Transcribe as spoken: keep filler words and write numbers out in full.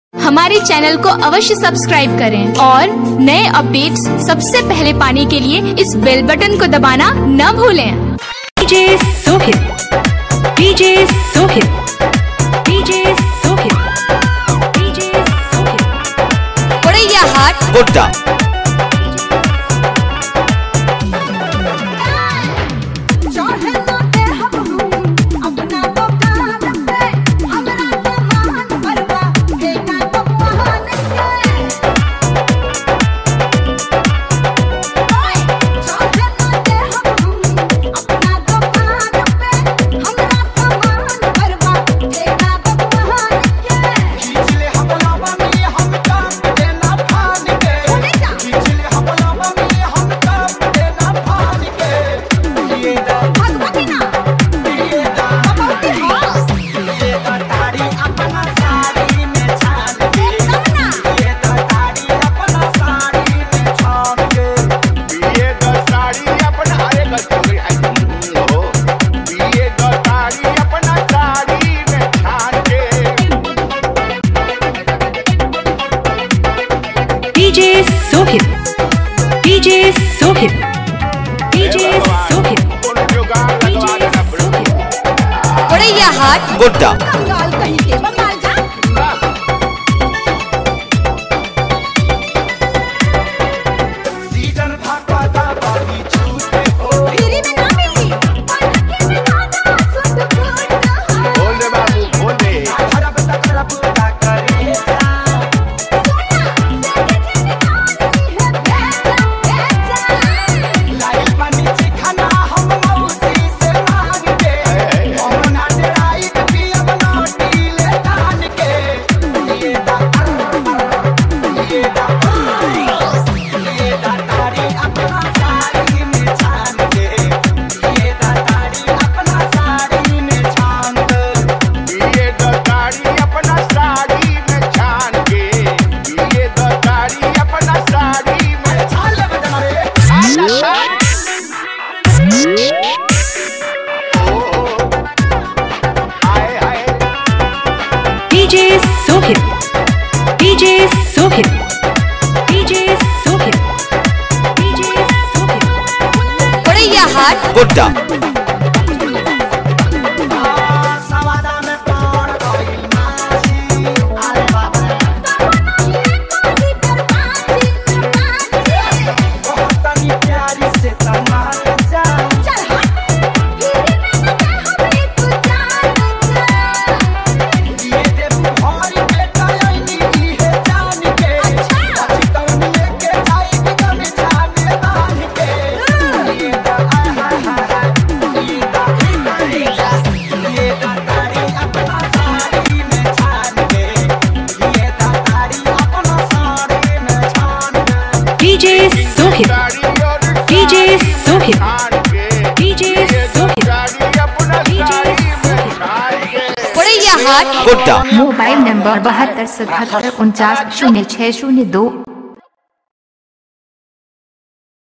हमारे चैनल को अवश्य सब्सक्राइब करें और नए अपडेट्स सबसे पहले पाने के लिए इस बेल बटन को दबाना न भूलें। DJ Sohit, DJ Sohit, DJ Sohit, DJ Sohit, Kodaiya Hat Godda. DJ Sohit, DJ Sohit, DJ Sohit, Kodaiya Hat Godda. DJ Sohit, DJ Sohit, DJ Sohit, DJ Sohit, Kodaiya Hat Godda. DJ Sohit, DJ Sohit, DJ Sohit, DJ Kodaiya Hat Godda. Mobile number बहत्तर सतहत्तर उनचास शून्य छः शून्य दो।